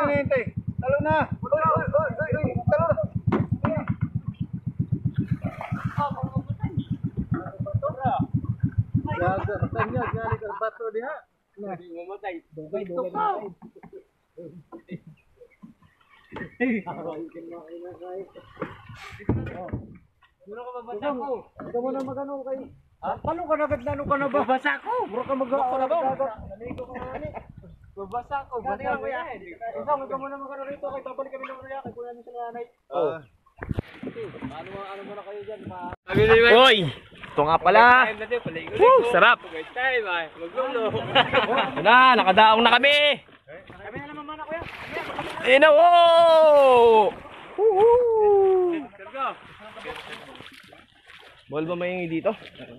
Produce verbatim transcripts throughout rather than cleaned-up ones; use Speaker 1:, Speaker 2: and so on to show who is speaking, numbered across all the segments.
Speaker 1: hinihintay? Talo na! Uy, uy, uy, uy, uy, talo na! Gaga, kanya, galing ang bato diha. Hindi mamatay. Dugay, dugay na tayo. Mura ka babasa ko. Ikaw mo na magano kay... Paano ka nagad na ka na ba? Babasa ko. Mura ka mag-ako na ba? Naligo ka na ni. Babasa ko. Babasa ko yan. Isang, ikaw mo na magano rito. Kay babalik kami ng raya. Kay kuya niyo sa nanay. Oo. Ano mo ano mo na kayo diyan?
Speaker 2: Oy! Ito nga pala. Woo, sarap. Na, nakadaong na kami.
Speaker 1: Kami na naman mana kuya.
Speaker 2: Ayun na, wow! Woohoo! Ball ba may dito?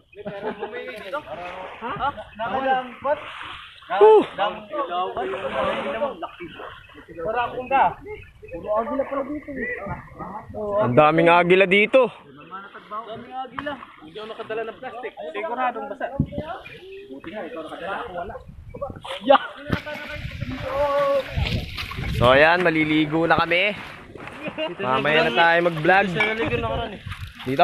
Speaker 1: Ha? Nakadang pot?
Speaker 2: Woo!
Speaker 1: Para akong ka. Puro agila pala dito.
Speaker 2: Ang daming agila dito.
Speaker 1: Daming agila. Hindi ako nakadala ng plastic. Siguradong basa. Buti nga, ikaw nakadala. Ako wala. Yeah!
Speaker 2: So ayan, maliligo na kami. Mamaya na tayo mag-vlog. Dito?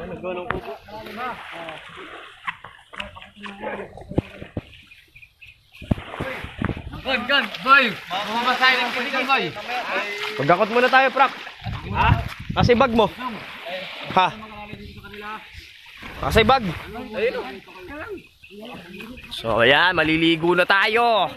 Speaker 1: Gon, gon, boy! Mamasyal ng kilikil, boy!
Speaker 2: Magdakot muna tayo, Prap. Ha? Kasi bag mo. Ha? Kasi bag. So ayan, maliligo na tayo.